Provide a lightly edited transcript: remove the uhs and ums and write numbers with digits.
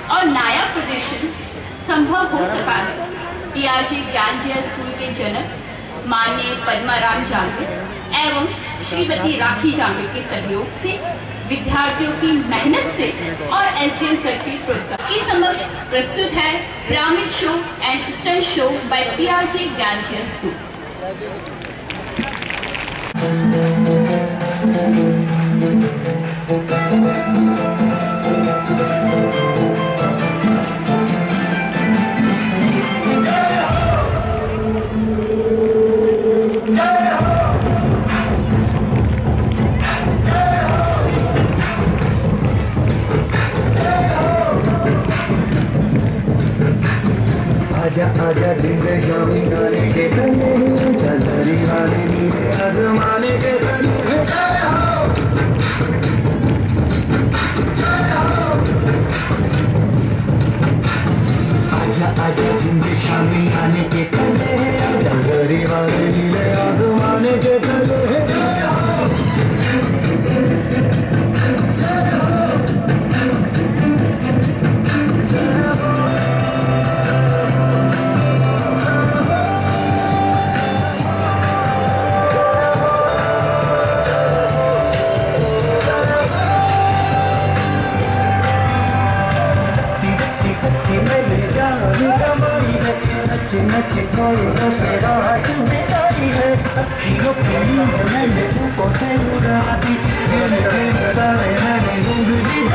और नया प्रदर्शन संभव हो सका है। पीआरजे ज्ञानजय स्कूल के जनक माननीय पद्माराम जांगड़ एवं श्रीमती राखी जांगड़ के सहयोग से, विद्यार्थियों की मेहनत से और एसडीएम सर के प्रोत्साहन के समक्ष प्रस्तुत है pyramid show and stunt show by PRJ Gyanjay school. आजा आजा ढीले शामी गाने के तले, चलरी वाले नीले आसमाने के तले। आजा आजा ढीले शामी गाने के तले, चलरी वाले नीले आसमाने के तले। नच्चे कोई तेरा जिम्मेदारी है, अखियों की नींद मैंने तुमको से उड़ा दी, मैंने ढूंढ ली